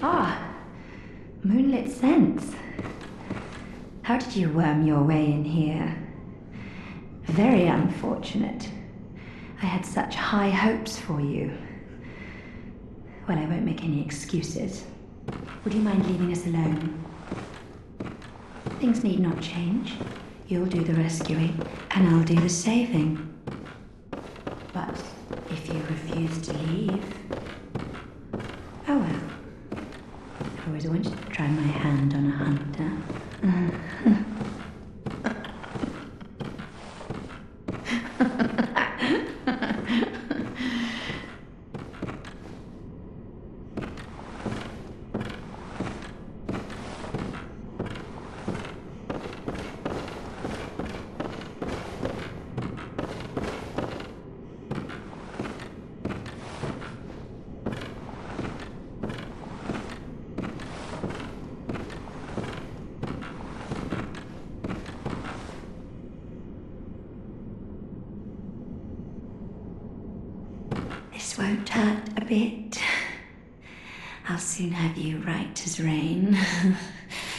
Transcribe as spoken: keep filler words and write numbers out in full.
Ah, moonlit scents. How did you worm your way in here? Very unfortunate. I had such high hopes for you. Well, I won't make any excuses. Would you mind leaving us alone? Things need not change. You'll do the rescuing, and I'll do the saving. But if you refuse to leave... Oh well. I always wanted to try my hand on a hunter. This won't hurt a bit. I'll soon have you right as rain.